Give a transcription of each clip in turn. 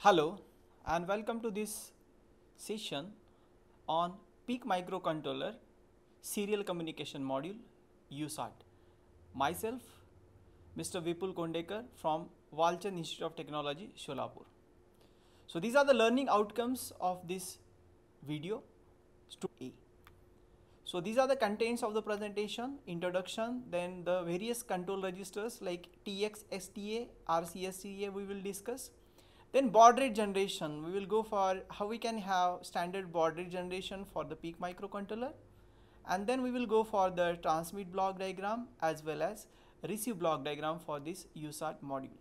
Hello and welcome to this session on PEAK microcontroller serial communication module USART. Myself Mr. Vipul Kondekar from Walchand Institute of Technology, Sholapur. So these are the learning outcomes of this video. A. So these are the contents of the presentation: introduction, then the various control registers like TX, STA, RCSTA we will discuss. Then baud rate generation, we will go for how we can have standard baud rate generation for the PEAK microcontroller, and then we will go for the transmit block diagram as well as receive block diagram for this USART module.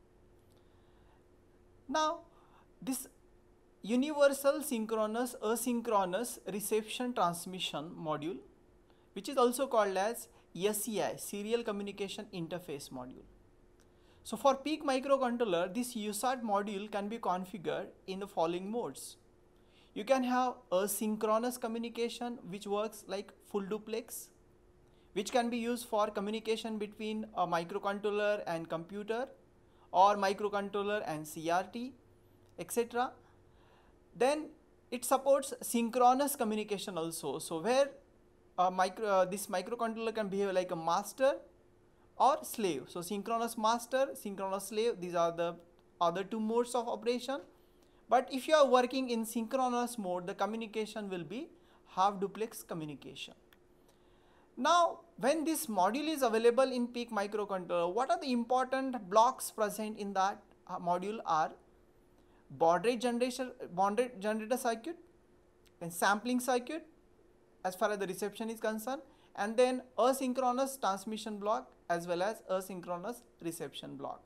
Now this universal synchronous asynchronous reception transmission module, which is also called as SCI, serial communication interface module. So for PEAK microcontroller, this USART module can be configured in the following modes. You can have asynchronous communication, which works like full duplex, which can be used for communication between a microcontroller and computer or microcontroller and CRT, etc. Then it supports synchronous communication also. So where this microcontroller can behave like a master or slave. So synchronous master, synchronous slave, these are the other two modes of operation. But if you are working in synchronous mode, the communication will be half duplex communication. Now when this module is available in PEAK microcontroller, what are the important blocks present in that module are baud rate generator circuit and sampling circuit as far as the reception is concerned, and then asynchronous transmission block as well as asynchronous reception block.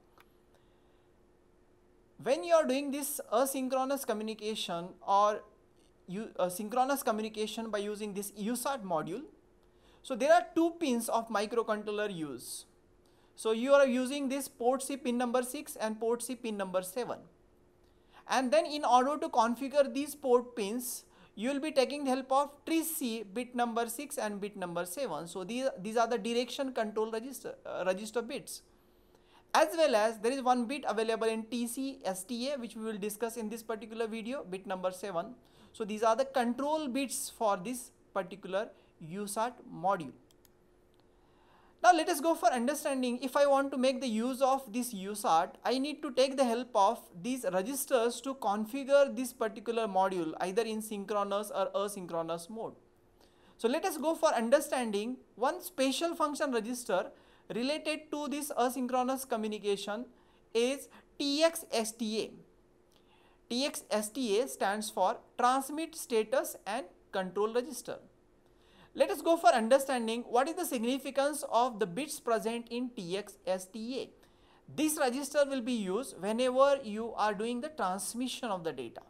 When you are doing this asynchronous communication or synchronous communication by using this USART module, so there are two pins of microcontroller use. So you are using this port C pin number 6 and port C pin number 7. And then in order to configure these port pins, you will be taking the help of TRISC bit number 6 and bit number 7. So these are the direction control register bits. As well as there is one bit available in TC STA, which we will discuss in this particular video, bit number 7. So these are the control bits for this particular USART module. Now let us go for understanding. If I want to make the use of this USART, I need to take the help of these registers to configure this particular module either in synchronous or asynchronous mode. So let us go for understanding one special function register related to this asynchronous communication is TXSTA. TXSTA stands for transmit status and control register. Let us go for understanding what is the significance of the bits present in TXSTA. This register will be used whenever you are doing the transmission of the data.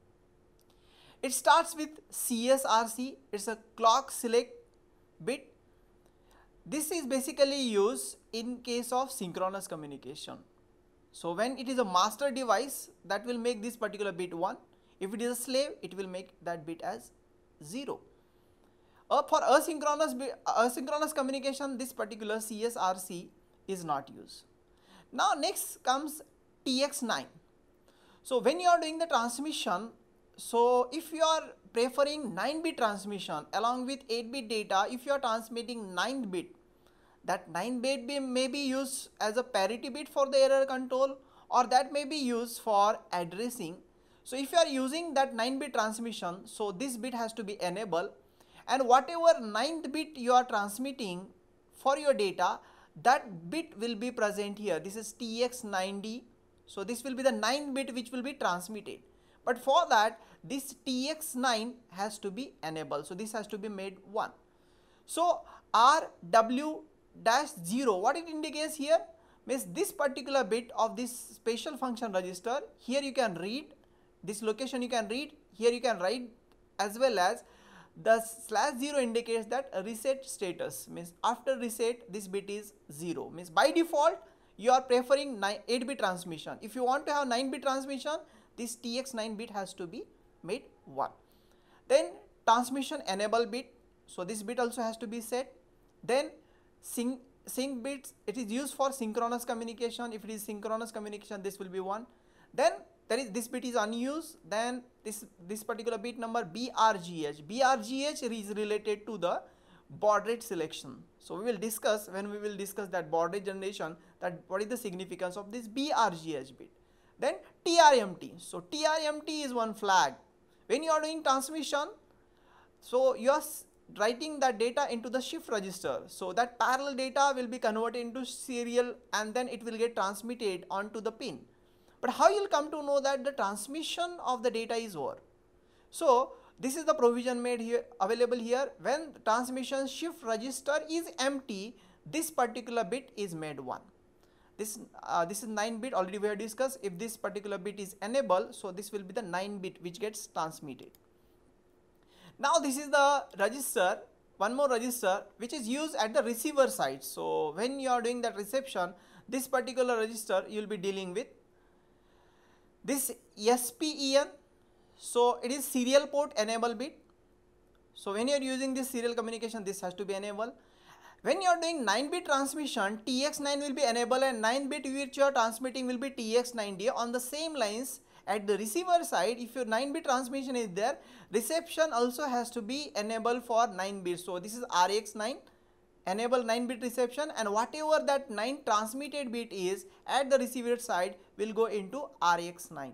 It starts with CSRC, it's a clock select bit. This is basically used in case of synchronous communication. So when it is a master device, that will make this particular bit 1. If it is a slave, it will make that bit as 0. For asynchronous communication, this particular CSRC is not used. Now next comes TX9. So when you are doing the transmission, so if you are preferring 9-bit transmission along with 8-bit data, if you are transmitting 9th bit, that 9 bit may be used as a parity bit for the error control, or that may be used for addressing. So if you are using that 9-bit transmission, so this bit has to be enabled, and whatever 9th bit you are transmitting for your data, that bit will be present here. This is TX9D. So this will be the 9th bit which will be transmitted. But for that, this TX9 has to be enabled. So this has to be made 1. So RW-0, what it indicates here means this particular bit of this special function register. Here you can read, this location you can read, here you can write, as well as the /0 indicates that reset status, means after reset this bit is 0, means by default you are preferring 8-bit transmission. If you want to have 9-bit transmission, this TX9 bit has to be made 1. Then transmission enable bit, so this bit also has to be set. Then sync bits, it is used for synchronous communication. If it is synchronous communication, this will be 1. Then this bit is unused, then this particular bit number BRGH is related to the baud rate selection. So we will discuss, when we will discuss that baud rate generation, that what is the significance of this BRGH bit. Then TRMT. So TRMT is one flag. When you are doing transmission, so you are writing that data into the shift register. So that parallel data will be converted into serial and then it will get transmitted onto the pin. But how you will come to know that the transmission of the data is over? So this is the provision made here, available here. When the transmission shift register is empty, this particular bit is made 1. This is 9 bit, already we have discussed. If this particular bit is enabled, so this will be the 9 bit which gets transmitted. Now this is the register, one more register which is used at the receiver side. So when you are doing that reception, this particular register you will be dealing with this SPEN. So it is serial port enable bit. So when you are using this serial communication, this has to be enabled. When you are doing 9-bit transmission, TX9 will be enabled and 9-bit which you are transmitting will be TX9D. On the same lines, at the receiver side, if your 9-bit transmission is there, reception also has to be enabled for 9 bits. So this is RX9, enable 9-bit reception, and whatever that 9 transmitted bit is at the receiver side will go into RX9.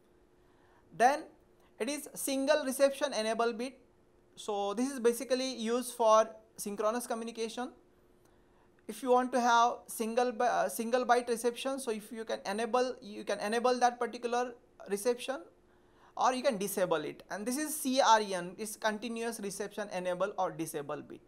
Then it is single reception enable bit. So this is basically used for synchronous communication. If you want to have single byte reception, so if you can enable that particular reception, or you can disable it. And this is CREN, is continuous reception enable or disable bit.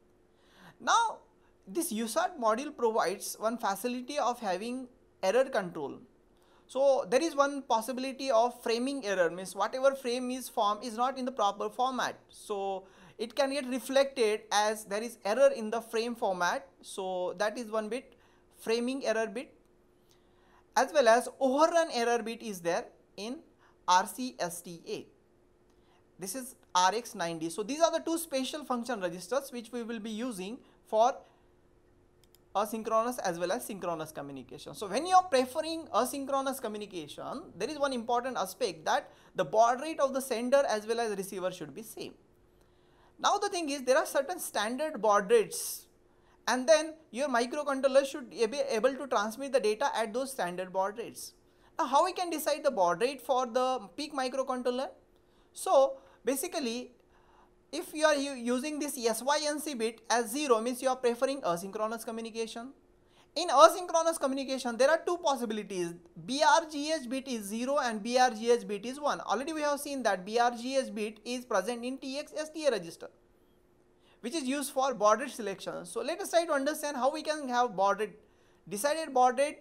Now this USART module provides one facility of having error control. So there is one possibility of framing error, means whatever frame is formed is not in the proper format. So it can get reflected as there is error in the frame format. So that is one bit, framing error bit, as well as overrun error bit is there in RCSTA. This is RX9D. So these are the two special function registers which we will be using for asynchronous as well as synchronous communication. So when you are preferring asynchronous communication, there is one important aspect, that the baud rate of the sender as well as receiver should be same. Now the thing is, there are certain standard baud rates, and then your microcontroller should be able to transmit the data at those standard baud rates. Now how we can decide the baud rate for the PIC microcontroller? So basically, if you are using this SYNC bit as 0, means you are preferring asynchronous communication. In asynchronous communication, there are two possibilities. BRGH bit is 0 and BRGH bit is 1. Already we have seen that BRGH bit is present in TXSTA register, which is used for baud rate selection. So let us try to understand how we can have baud rate. Decided baud rate.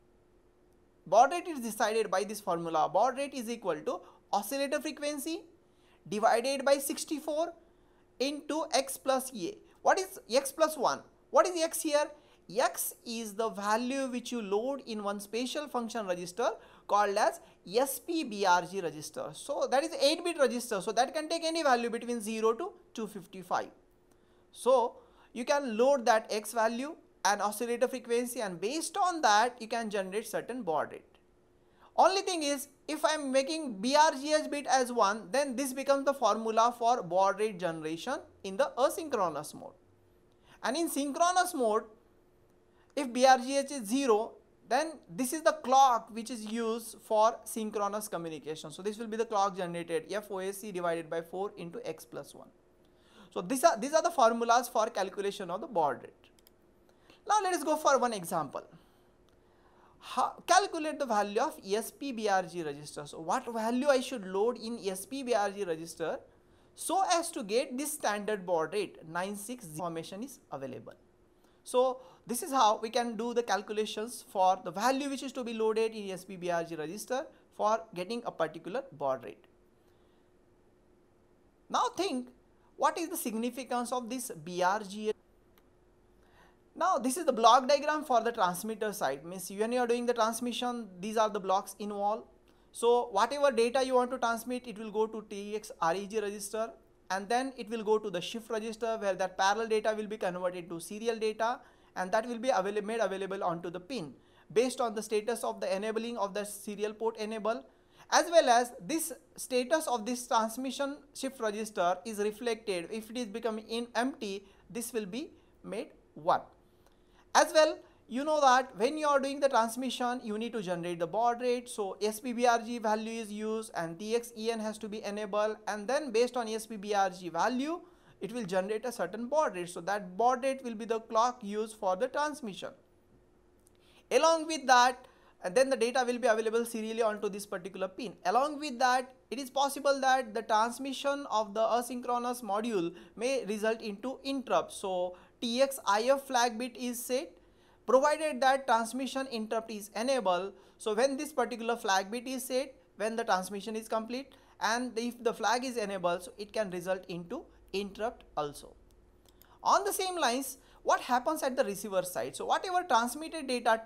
Baud rate is decided by this formula. Baud rate is equal to oscillator frequency divided by 64 into x plus A. What is x plus 1? What is x here? X is the value which you load in one special function register called as SPBRG register. So that is 8-bit register. So that can take any value between 0 to 255. So you can load that x value and oscillator frequency, and based on that you can generate certain baud rate. Only thing is, if I am making BRGH bit as 1, then this becomes the formula for baud rate generation in the asynchronous mode. And in synchronous mode, if BRGH is 0, then this is the clock which is used for synchronous communication. So this will be the clock generated, FOSC divided by 4 into x plus 1. So these are the formulas for calculation of the baud rate. Now let us go for one example. Calculate the value of SPBRG register. So what value I should load in SPBRG register so as to get this standard baud rate 96 information is available. So this is how we can do the calculations for the value which is to be loaded in SPBRG register for getting a particular baud rate. Now think, what is the significance of this BRG? Now this is the block diagram for the transmitter side, means when you are doing the transmission, these are the blocks involved. So whatever data you want to transmit, it will go to TX-REG register, and then it will go to the shift register where that parallel data will be converted to serial data, and that will be made available onto the pin based on the status of the enabling of the serial port enable. as well as this status of this transmission shift register is reflected. If it is becoming empty, this will be made 1. As well, you know that when you are doing the transmission, you need to generate the baud rate. So SPBRG value is used and TXEN has to be enabled, and then based on SPBRG value, it will generate a certain baud rate. So that baud rate will be the clock used for the transmission. Along with that, and then the data will be available serially onto this particular pin. Along with that, it is possible that the transmission of the asynchronous module may result into interrupt. So TXIF flag bit is set, provided that transmission interrupt is enabled. So when this particular flag bit is set, when the transmission is complete, and if the flag is enabled, so it can result into interrupt also. On the same lines, what happens at the receiver side? So whatever transmitted data,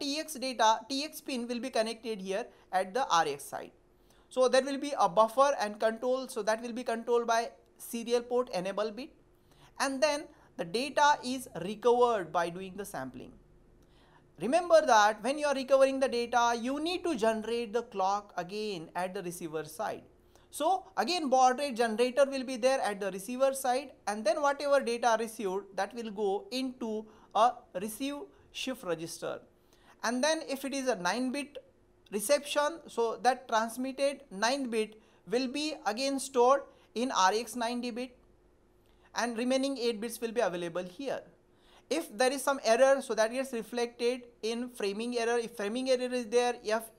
TX pin will be connected here at the RX side. So there will be a buffer and control, so that will be controlled by serial port enable bit, and then the data is recovered by doing the sampling. Remember that when you are recovering the data, you need to generate the clock again at the receiver side. So again, baud rate generator will be there at the receiver side, and then whatever data received, that will go into a receive shift register. And then if it is a 9-bit reception, so that transmitted 9th bit will be again stored in RX 90-bit, and remaining 8 bits will be available here. If there is some error, so that gets reflected in framing error. If framing error is there,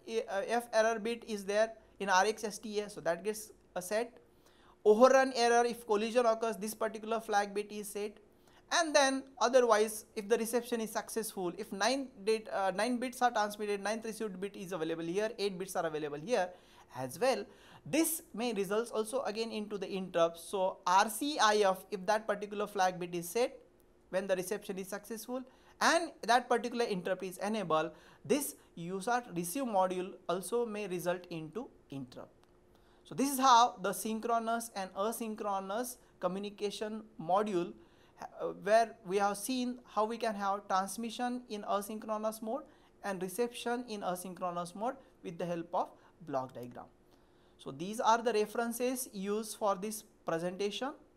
F error bit is there in RX STA, so that gets set. Overrun error, if collision occurs, this particular flag bit is set. And then otherwise, if the reception is successful, if 9 bits are transmitted, 9th received bit is available here, 8 bits are available here as well. This may result also again into the interrupt. So RCIF, if that particular flag bit is set when the reception is successful and that particular interrupt is enabled, this USART receive module also may result into interrupt. So this is how the synchronous and asynchronous communication module, where we have seen how we can have transmission in asynchronous mode and reception in asynchronous mode with the help of block diagram. So these are the references used for this presentation.